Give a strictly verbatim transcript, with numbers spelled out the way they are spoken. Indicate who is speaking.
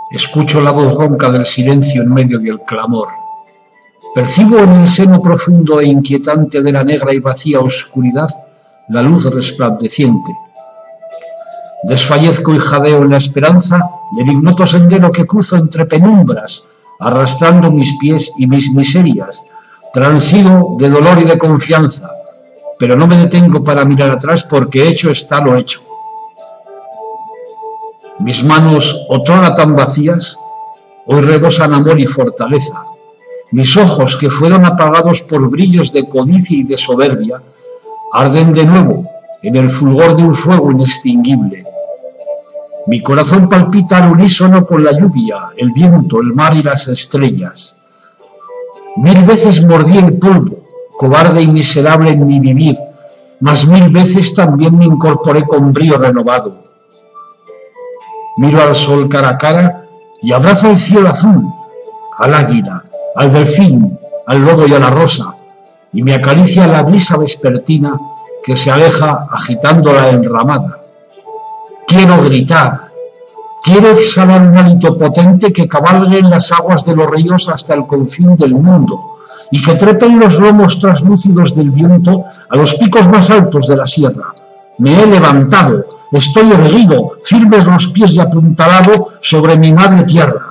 Speaker 1: Escucho la voz ronca del silencio en medio del clamor. Percibo en el seno profundo e inquietante de la negra y vacía oscuridad la luz resplandeciente. Desfallezco y jadeo en la esperanza del ignoto sendero que cruzo entre penumbras, arrastrando mis pies y mis miserias. Transigo de dolor y de confianza, pero no me detengo para mirar atrás porque hecho está lo hecho. Mis manos, otrora tan vacías, hoy rebosan amor y fortaleza. Mis ojos, que fueron apagados por brillos de codicia y de soberbia, arden de nuevo en el fulgor de un fuego inextinguible. Mi corazón palpita al unísono con la lluvia, el viento, el mar y las estrellas. Mil veces mordí el polvo, cobarde y miserable en mi vivir, mas mil veces también me incorporé con brío renovado. Miro al sol cara a cara y abrazo el cielo azul, al águila, al delfín, al lobo y a la rosa, y me acaricia la brisa vespertina que se aleja agitando la enramada. Quiero gritar, quiero exhalar un hálito potente que cabalgue en las aguas de los ríos hasta el confín del mundo y que trepen los lomos traslúcidos del viento a los picos más altos de la sierra. Me he levantado, estoy erguido, firmes los pies y apuntalado sobre mi madre tierra.